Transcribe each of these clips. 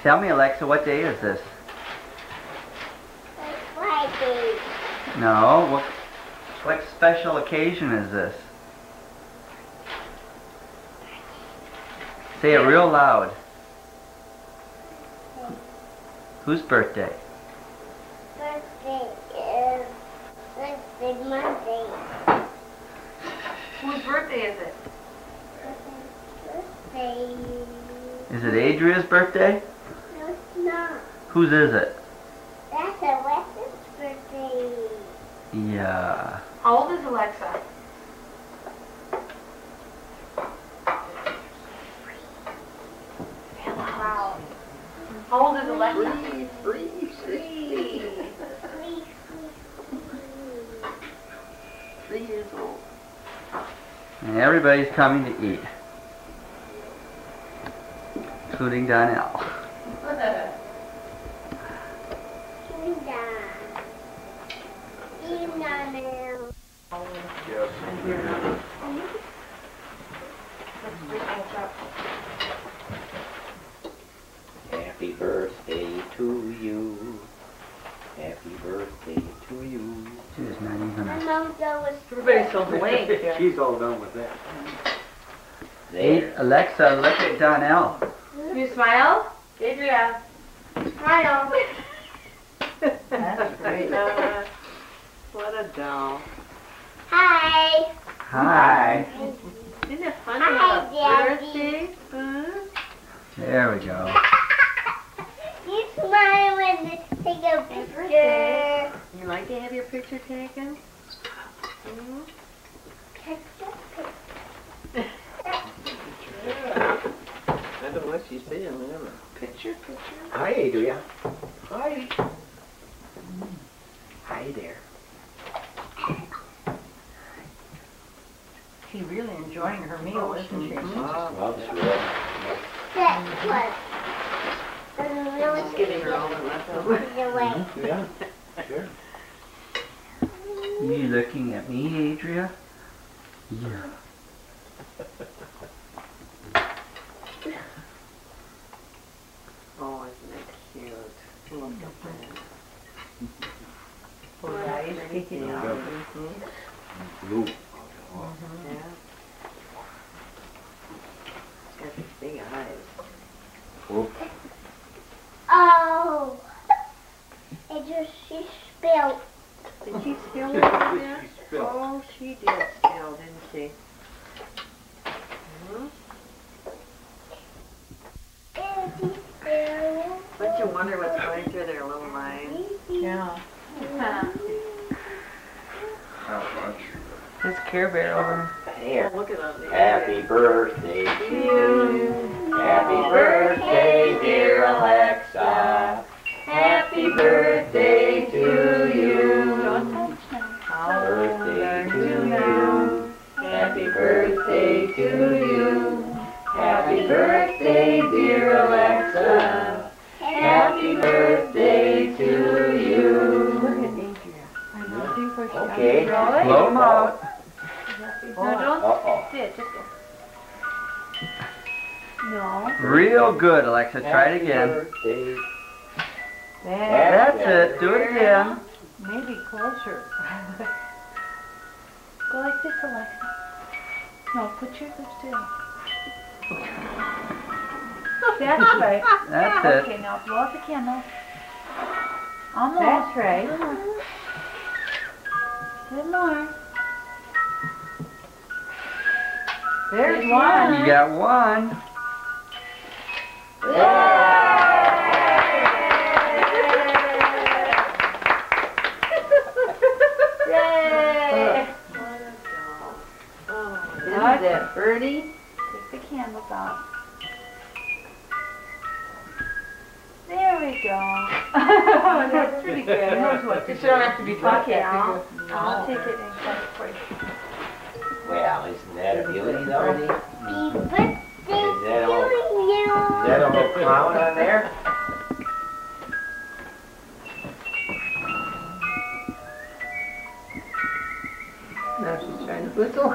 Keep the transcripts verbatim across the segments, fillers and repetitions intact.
Tell me, Alexa, what day is this? It's Friday. No, what, what special occasion is this? Say it real loud. Whose birthday? Birthday is Wednesday, Monday. Whose birthday is it? Birthday. Is it Adria's birthday? No, it's not. Whose is it? That's Alexa's birthday. Yeah. How old is Alexa? Wow. How old is Alexa? Three, three, three. Three, Three years old. And everybody's coming to eat. Including Donnell. three, down. Even down now. Yes. Happy birthday to you. Happy birthday to you. She's not even. My mom's always. Everybody's so blank. She's all done with that. Hey, There. Alexa, look at Donnell. You smile? Adria. Smile. That's great. Uh, what a doll. Hi. Hi. Isn't it fun Hi, to have a Daddy. birthday? Huh? There we go. You smile when you take a picture. You like to have your picture taken? Hmm? Take a Yeah. I don't know what she's saying, whatever. Picture, picture. Hi, Adria. Hi. Hi there. She's really enjoying her meal, isn't she? Well, That was. Really Just giving her all the leftovers. away. Yeah, sure. You looking at me, Adria? Yeah. Oh, isn't it cute? Look at that. Oh, yeah, he's peeking out. Mm-hmm. Blue. Yeah. It's got these big eyes. Oh. It just, she spilled. Did she spill it on there? She spilled. Oh, she did spill, didn't she? Mhm. And she spilled. Don't you wonder what's going through their little minds? Yeah. Not much. This Care Bear over. Here. Look at them. Happy birthday to you. Happy birthday, dear Alexa. Happy birthday to you. Don't touch them. Birthday to you. Happy birthday to you. Happy birthday, dear Alexa. Happy birthday to you. Look at Adria. I know. See where she Okay. Blow them out. No, don't Uh-oh. sit. Just go. No. Real good, Alexa. Try it again. Birthday. There. That's it. Do it again. Maybe closer. Go like this, Alexa. No, put your lips down. That's right. That's Okay, it. now blow out the candle. Almost. That's right. A little more. There's one. You got one. Yay! Isn't that Birdie? Take the candles out. There we go. That's pretty good. Knows what to You do. don't have to be taught Okay, that, I'll, do you? I'll take it and cut it for you. Well, isn't that a beauty, though? Happy birthday Is that to all? Is you. that a little clown on there? Now she's trying to whistle.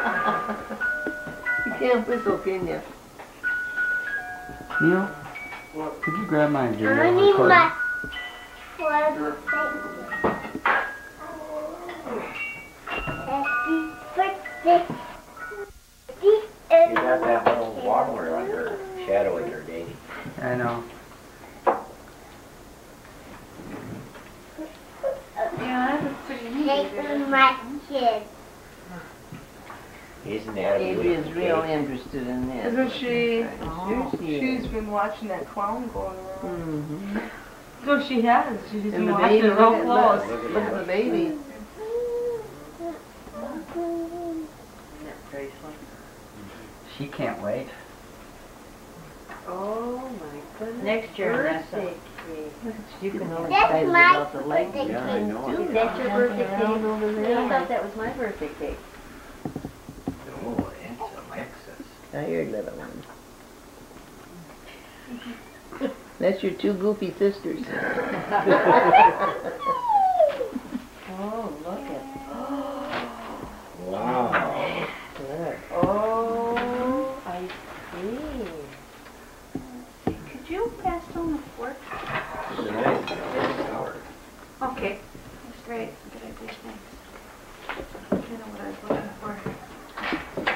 You can't whistle, can you? Neal, Could you grab my video I need recorder? my one Happy birthday. You got that little wobbler under shadowing her, Davy. I know. Yeah, that was pretty neat. Take my kids. Isn't that a Davy beauty? is real interested in this. Isn't she? Sure she She's is. been watching that clown going around. Mm-hmm. So she has. She's And been the watching baby, it real look at, close. look, look at the baby. She can't wait. Oh my goodness. Next year, Birthday You can always That's excited my about the lake. birthday Yeah, I cake. know. Is that your birthday cake? Over I there. thought that was my birthday cake. Oh, it's Alexis. Now you're a little one. That's your two goofy sisters. Oh, look at. Wow. Good. Oh, I see. Could you pass on the fork? Nice. Howard. Okay. That's great. Good idea. Thanks. I know what I was looking for.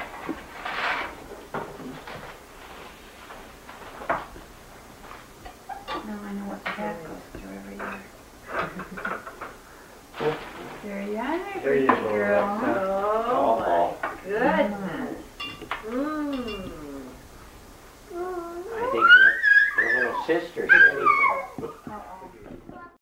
Now I know what the cat goes through every year. There you are. There you go, girl. Alexa. Oh Oh, my goodness. Mmm. I think her, her little sister here